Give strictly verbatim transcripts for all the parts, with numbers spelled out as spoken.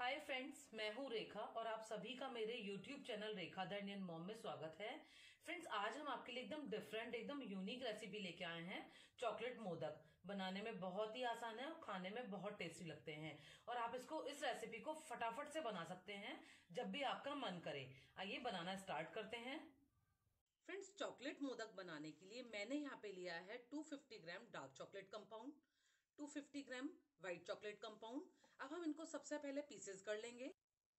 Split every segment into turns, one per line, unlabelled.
Hi friends, मैं हूँ रेखा और आप सभी का मेरे YouTube channel Rekha the Indian mom में स्वागत है। फ्रेंड्स, आज हम आपके लिए एकदम डिफरेंट, एकदम यूनिक रेसिपी लेके आए हैं। चॉकलेट मोदक बनाने में बहुत ही आसान है और खाने में बहुत टेस्टी लगते हैं। और आप इसको इस रेसिपी को फटाफट से बना सकते हैं जब भी आपका मन करे। आइए बनाना स्टार्ट करते हैं। फ्रेंड्स, चॉकलेट मोदक बनाने के लिए मैंने यहाँ पे लिया है दो सौ पचास ग्राम डार्क चॉकलेट कंपाउंड, दो सौ पचास ग्राम व्हाइट चॉकलेट कंपाउंड। अब हम इनको सबसे पहले पीसेस कर लेंगे।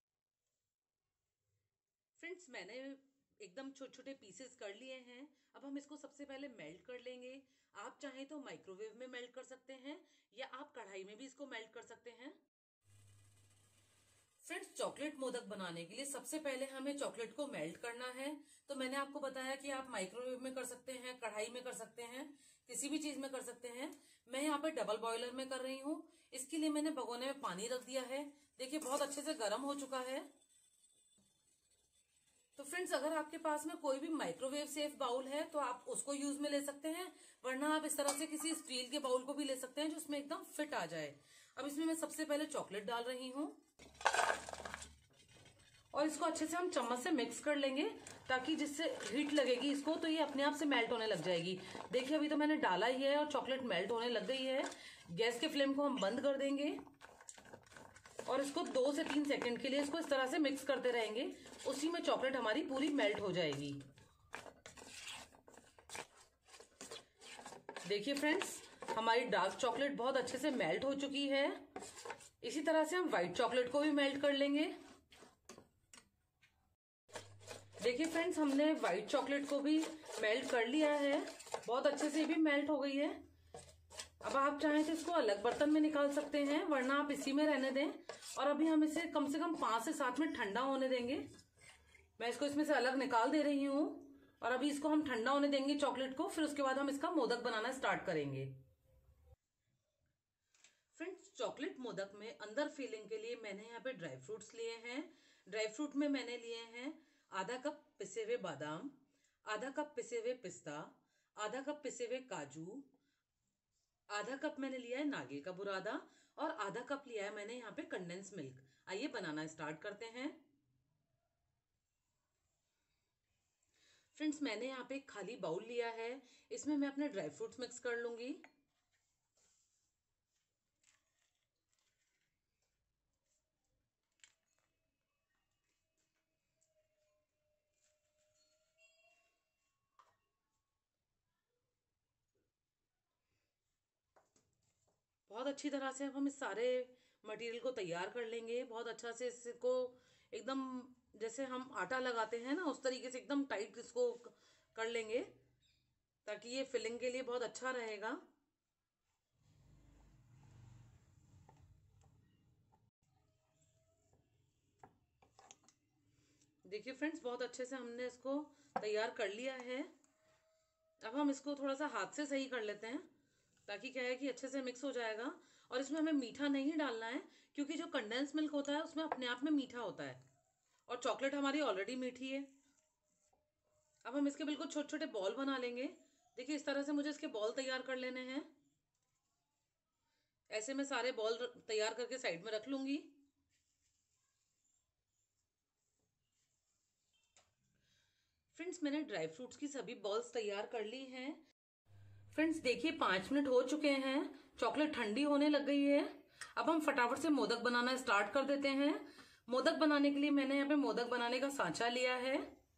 फ्रेंड्स, मैंने एकदम छोटे छोटे पीसेस कर लिए हैं। अब हम इसको सबसे पहले मेल्ट कर लेंगे। आप चाहें तो माइक्रोवेव में मेल्ट कर सकते हैं या आप कढ़ाई में भी इसको मेल्ट कर सकते हैं। फ्रेंड्स, चॉकलेट मोदक बनाने के लिए सबसे पहले हमें चॉकलेट को मेल्ट करना है। तो मैंने आपको बताया कि आप माइक्रोवेव में कर सकते हैं, कढ़ाई में कर सकते हैं, किसी भी चीज में कर सकते हैं। मैं यहाँ पे डबल बॉयलर में कर रही हूँ। इसके लिए मैंने भगोने में पानी रख दिया है। देखिए, बहुत अच्छे से गर्म हो चुका है। तो फ्रेंड्स, अगर आपके पास में कोई भी माइक्रोवेव सेफ बाउल है तो आप उसको यूज में ले सकते हैं, वरना आप इस तरह से किसी स्टील के बाउल को भी ले सकते हैं जो उसमें एकदम फिट आ जाए। अब इसमें मैं सबसे पहले चॉकलेट डाल रही हूँ और इसको अच्छे से हम चम्मच से मिक्स कर लेंगे, ताकि जिससे हीट लगेगी इसको तो ये अपने आप से मेल्ट होने लग जाएगी। देखिए, अभी तो मैंने डाला ही है और चॉकलेट मेल्ट होने लग गई है। गैस के फ्लेम को हम बंद कर देंगे और इसको दो से तीन सेकंड के लिए इसको इस तरह से मिक्स करते रहेंगे। उसी में चॉकलेट हमारी पूरी मेल्ट हो जाएगी। देखिए फ्रेंड्स, हमारी डार्क चॉकलेट बहुत अच्छे से मेल्ट हो चुकी है। इसी तरह से हम व्हाइट चॉकलेट को भी मेल्ट कर लेंगे। देखिए फ्रेंड्स, हमने व्हाइट चॉकलेट को भी मेल्ट कर लिया है। बहुत अच्छे से भी मेल्ट हो गई है। अब आप चाहें तो इसको अलग बर्तन में निकाल सकते हैं, वरना आप इसी में रहने दें। और अभी हम इसे कम से कम पांच से सात मिनट ठंडा होने देंगे। मैं इसको इसमें से अलग निकाल दे रही हूँ और अभी इसको हम ठंडा होने देंगे चॉकलेट को। फिर उसके बाद हम इसका मोदक बनाना स्टार्ट करेंगे। फ्रेंड्स, चॉकलेट मोदक में अंदर फिलिंग के लिए मैंने यहाँ पे ड्राई फ्रूट्स लिए हैं। ड्राई फ्रूट में मैंने लिए हैं आधा कप पिसे हुए बादाम, आधा कप पिसे हुए पिस्ता, आधा कप पिसे हुए काजू, आधा कप मैंने लिया है नारियल का बुरादा और आधा कप लिया है मैंने यहाँ पे कंडेंस मिल्क। आइए बनाना स्टार्ट करते हैं। फ्रेंड्स, मैंने यहाँ पे एक खाली बाउल लिया है। इसमें मैं अपने ड्राई फ्रूट्स मिक्स कर लूंगी। बहुत अच्छी तरह से अब हम इस सारे मटेरियल को तैयार कर लेंगे। बहुत अच्छा से इसको एकदम जैसे हम आटा लगाते हैं ना, उस तरीके से एकदम टाइट इसको कर लेंगे, ताकि ये फिलिंग के लिए बहुत अच्छा रहेगा। देखिए फ्रेंड्स, बहुत अच्छे से हमने इसको तैयार कर लिया है। अब हम इसको थोड़ा सा हाथ से सही कर लेते हैं, ताकि क्या है कि अच्छे से मिक्स हो जाएगा। और इसमें हमें मीठा नहीं डालना है, क्योंकि जो कंडेंस मिल्क होता है उसमें अपने आप में मीठा होता है और चॉकलेट हमारी ऑलरेडी मीठी है। अब हम इसके बिल्कुल छोटे छोटे बॉल बना लेंगे। देखिए, इस तरह से मुझे इसके बॉल तैयार कर लेने हैं। ऐसे मैं सारे बॉल तैयार करके साइड में रख लूंगी। फ्रेंड्स, मैंने ड्राई फ्रूट्स की सभी बॉल्स तैयार कर ली हैं। फ्रेंड्स, देखिए पांच मिनट हो चुके हैं। चॉकलेट ठंडी होने लग गई है। अब हम फटाफट से मोदक बनाना स्टार्ट कर देते हैं। मोदक बनाने के लिए मैंने यहाँ पे मोदक बनाने का सांचा लिया है।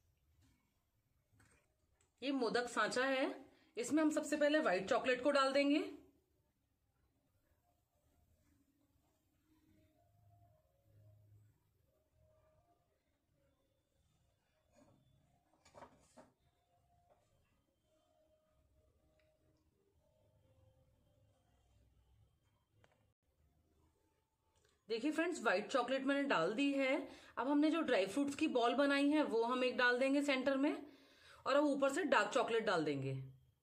ये मोदक सांचा है। इसमें हम सबसे पहले व्हाइट चॉकलेट को डाल देंगे। देखिए फ्रेंड्स, व्हाइट चॉकलेट मैंने डाल दी है। अब हमने जो ड्राई फ्रूट्स की बॉल बनाई है वो हम एक डाल देंगे सेंटर में, और अब ऊपर से डार्क चॉकलेट डाल देंगे।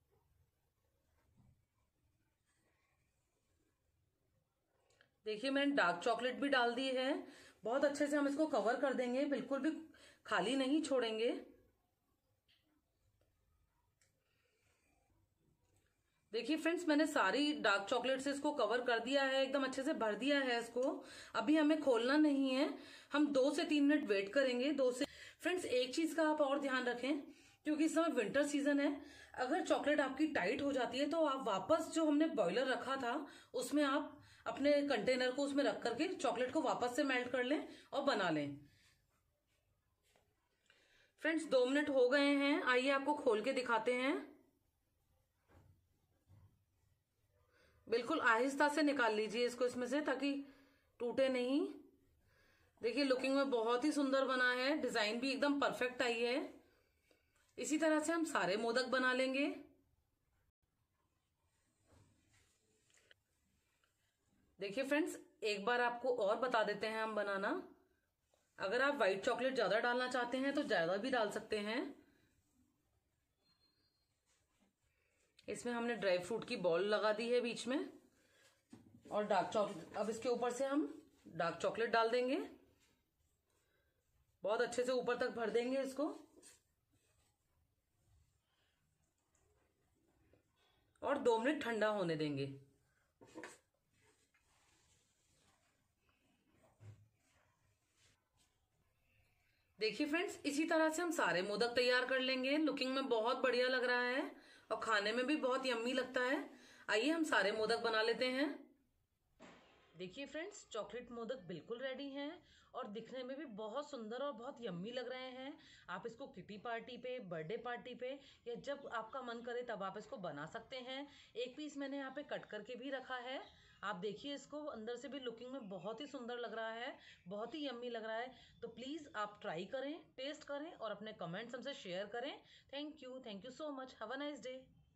देखिए, मैंने डार्क चॉकलेट भी डाल दी है। बहुत अच्छे से हम इसको कवर कर देंगे, बिल्कुल भी खाली नहीं छोड़ेंगे। देखिए फ्रेंड्स, मैंने सारी डार्क चॉकलेट से इसको कवर कर दिया है, एकदम अच्छे से भर दिया है इसको। अभी हमें खोलना नहीं है, हम दो से तीन मिनट वेट करेंगे। दो से फ्रेंड्स, एक चीज का आप और ध्यान रखें, क्योंकि इस समय विंटर सीजन है, अगर चॉकलेट आपकी टाइट हो जाती है तो आप वापस जो हमने बॉयलर रखा था उसमें आप अपने कंटेनर को उसमें रख करके चॉकलेट को वापस से मेल्ट कर लें और बना लें। फ्रेंड्स, दो मिनट हो गए हैं, आइए आपको खोल के दिखाते हैं। बिल्कुल आहिस्ता से निकाल लीजिए इसको इसमें से, ताकि टूटे नहीं। देखिए लुकिंग में बहुत ही सुंदर बना है, डिजाइन भी एकदम परफेक्ट आई है। इसी तरह से हम सारे मोदक बना लेंगे। देखिए फ्रेंड्स, एक बार आपको और बता देते हैं हम बनाना। अगर आप व्हाइट चॉकलेट ज्यादा डालना चाहते हैं तो ज्यादा भी डाल सकते हैं। इसमें हमने ड्राई फ्रूट की बॉल लगा दी है बीच में, और डार्क चॉकलेट, अब इसके ऊपर से हम डार्क चॉकलेट डाल देंगे। बहुत अच्छे से ऊपर तक भर देंगे इसको, और दो मिनट ठंडा होने देंगे। देखिए फ्रेंड्स, इसी तरह से हम सारे मोदक तैयार कर लेंगे। लुकिंग में बहुत बढ़िया लग रहा है और खाने में भी बहुत यम्मी लगता है। आइए हम सारे मोदक बना लेते हैं। देखिए फ्रेंड्स, चॉकलेट मोदक बिल्कुल रेडी हैं और दिखने में भी बहुत सुंदर और बहुत यम्मी लग रहे हैं। आप इसको किटी पार्टी पे, बर्थडे पार्टी पे, या जब आपका मन करे तब आप इसको बना सकते हैं। एक पीस मैंने यहाँ पे कट करके भी रखा है। आप देखिए इसको, अंदर से भी लुकिंग में बहुत ही सुंदर लग रहा है, बहुत ही यम्मी लग रहा है। तो प्लीज़ आप ट्राई करें, टेस्ट करें और अपने कमेंट्स हमसे शेयर करें। Thank you, thank you so much. Have a nice day.